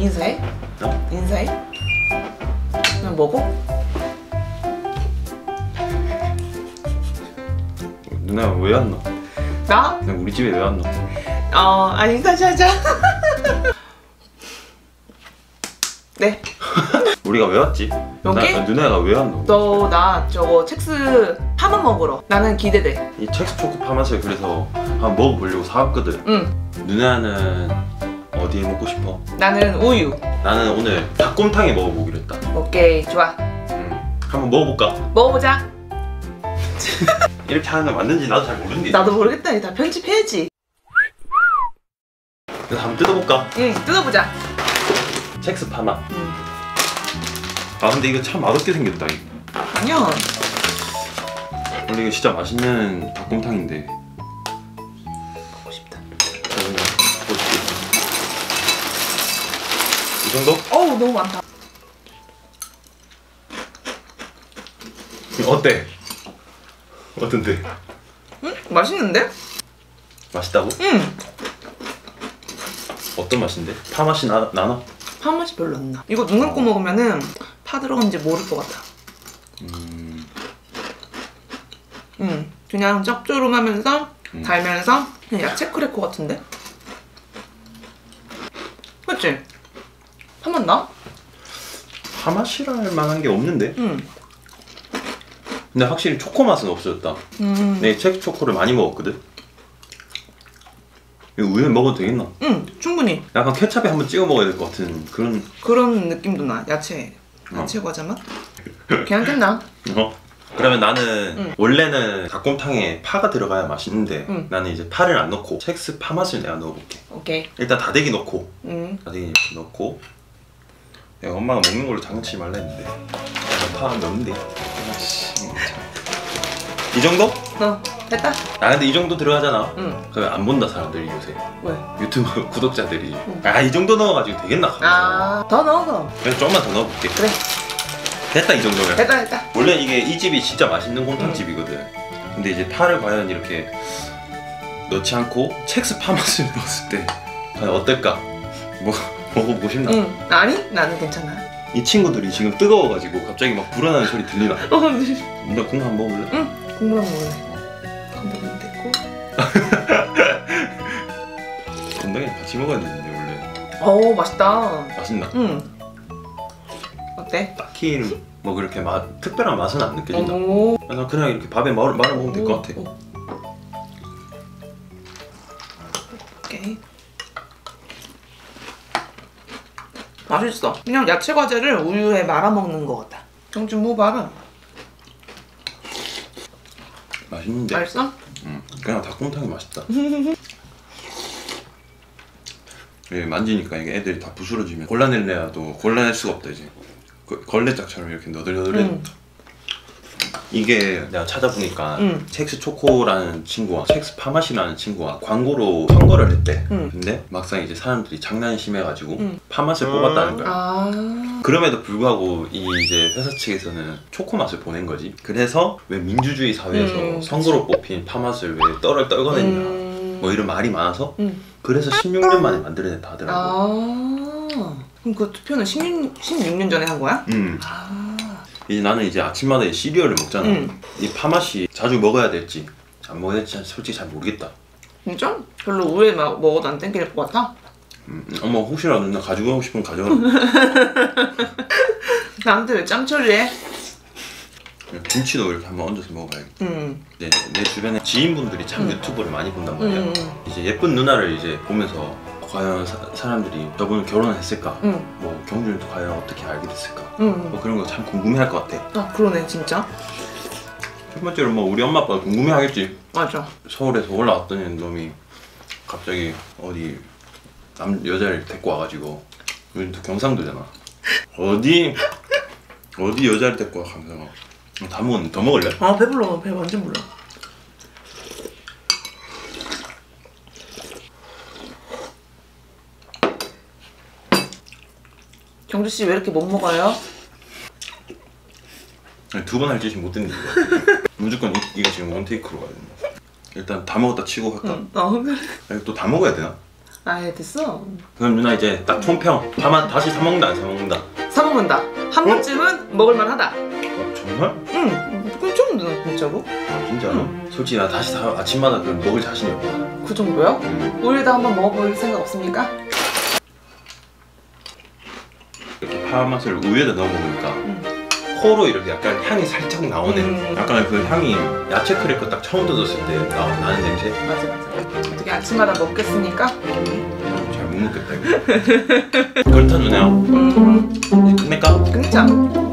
인사해? 어? 인사해? 그냥 먹어? 누나 왜 안 나? 나? 그냥 우리 집에 왜 안 나? 인사시 하자. 네. 우리가 왜 왔지? 여기? 누나가 왜 안 나? 나 저거 첵스 파마 먹으러. 나는 기대돼. 이 첵스 초코 파맛을 그래서 한번 먹어보려고 사왔거든. 응. 누나는 어디에 먹고 싶어? 나는 우유. 나는 오늘 닭곰탕에 먹어보기로 했다. 오케이, 좋아. 한번 먹어볼까? 먹어보자. 이렇게 하는 거 맞는지 나도 잘 모르는데. 나도 모르겠다. 다 편집해야지. 그래서 한번 뜯어볼까? 응, 뜯어보자. 첵스 파맛. 아 근데 이거 참 맛없게 생겼다 이거. 아니야. 원래 이거 진짜 맛있는 닭곰탕인데. 먹고 싶다. 이 정도? 어우, 너무 많다. 어때? 어떤데? 응? 맛있는데? 맛있다고? 응. 어떤 맛인데? 파 맛이 나나? 파 맛이 별로 안 나. 이거 눈 감고 먹으면은 파 들어간지 모를 것 같아. 그냥 짭조름하면서 달면서 그냥 야채 크래커 같은데? 그치? 파 맛 나? 파 맛이랄 만한 게 없는데? 응. 근데 확실히 초코 맛은 없어졌다. 내 첵스 초코를 많이 먹었거든? 이거 우유에 먹어도 되겠나? 응, 충분히. 약간 케찹에 한번 찍어 먹어야 될 것 같은 그런 느낌도 나. 야채 과자 맛? 괜찮겠나? 그러면 나는 원래는 닭곰탕에 파가 들어가야 맛있는데 나는 이제 파를 안 넣고 첵스 파 맛을 내가 넣어볼게. 오케이. 일단 다대기 넣고 다대기 이렇게 넣고 내가 엄마가 먹는 걸로 장난치지 말라 했는데 파 넣는데 이 정도? 됐다. 아 근데 이 정도 들어가잖아. 응. 그러면 안 본다 사람들이 요새. 왜? 유튜브 구독자들이 아 이 정도 넣어가지고 되겠나? 더 넣어. 그래서 좀만 더 넣어볼게. 그래. 됐다 이 정도면. 됐다. 원래 이게 이 집이 진짜 맛있는 곰탕집이거든. 근데 이제 파를 과연 이렇게 넣지 않고 첵스 파 맛을 넣었을 때 과연 어떨까? 먹어보고 싶나? 아니? 나는 괜찮아. 이 친구들이 지금 뜨거워가지고 갑자기 막 불어나는 소리 들리나? 네. 너 국물 한번 먹을래? 응. 국물 한번 먹을래. 건더기는 됐고. 건더기랑 같이 먹어야 되는데 원래. 어우, 맛있다. 맛있나? 응. 어때? 딱히 뭐 그렇게 특별한 맛은 안 느껴진다. 오. 그래서 그냥 이렇게 밥에 말아 먹으면 될 것 같아. 오케이. 맛있어. 그냥 야채 과자를 우유에 말아 먹는 것 같아. 정준 뭐 봐라. 맛있는데? 맛있어? 그냥 닭곰탕이 맛있다. 예, 만지니까 이게 애들이 다 부스러지면 골라낼래야도 골라낼 수가 없다 이제. 걸레짝처럼 이렇게 너덜너덜해졌다. 이게 내가 찾아보니까 첵스 초코라는 친구와 첵스 파맛이라는 친구가 광고로 선거를 했대. 근데 막상 이제 사람들이 장난이 심해가지고 파맛을 뽑았다는 거야. 그럼에도 불구하고 이 이제 회사 측에서는 초코 맛을 보낸 거지. 그래서 왜 민주주의 사회에서 선거로 뽑힌 파맛을 왜 떨궈냈냐 뭐 이런 말이 많아서 그래서 16년 만에 만들어냈다 하더라고. 그럼 그 투표는 16년 전에 한 거야? 이제 나는 이제 아침마다 이 시리얼을 먹잖아. 이 파맛이 자주 먹어야 될지 안 먹어야 될지 솔직히 잘 모르겠다. 진짜? 별로 우유에 먹어도 안 땡길 것 같아? 엄마 혹시라도 누나 가지고 가고 싶으면 가져가라. 나한테 왜 짬 처리해? 김치도 이렇게 한번 얹어서 먹어봐야겠다. 내 주변에 지인분들이 참 유튜브를 많이 본단 말이야. 이제 예쁜 누나를 이제 보면서 과연 사람들이 저분은 결혼했을까? 뭐 경준이도 과연 어떻게 알게 됐을까? 뭐 그런 거 참 궁금해할 것 같아. 아, 그러네 진짜. 첫 번째로 뭐 우리 엄마 아빠가 궁금해하겠지. 맞아. 서울에서 올라왔던 놈이 갑자기 어디 여자를 데리고 와가지고 요즘 또 경상도잖아. 어디 여자를 데리고 와 경상도. 다 먹었는데 더 먹을래? 아, 배불러. 배 완전 불러. 경주 씨 왜 이렇게 못 먹어요? 두 번 할 짓이 못 됐는데 무조건 이거 지금 원테이크로 가야 된다. 일단 다 먹었다 치고 할까? 그래. 또 다 먹어야 되나? 아예 됐어. 그럼 누나 이제 딱 총평. 다시 사 먹는다 안 사 먹는다? 사 먹는다. 한 번쯤은 먹을만하다. 정말? 응. 그럼 좀 진짜로? 아 진짜로? 솔직히 나 다시 아침마다 그 먹을 자신이 없다. 그 정도요? 우유도 한번 먹어볼 생각 없습니까? 이렇게 파 맛을 우유에다 넣어 먹으니까 코로 이렇게 약간 향이 살짝 나오네. 약간 그 향이 야채 크래커 딱 처음 뜯었을 때 나는 냄새. 맞아. 어떻게 아침마다 먹겠습니까? 잘 못 먹겠다 이거. 그렇다 누나야. 이제 끝낼까? 끝내자.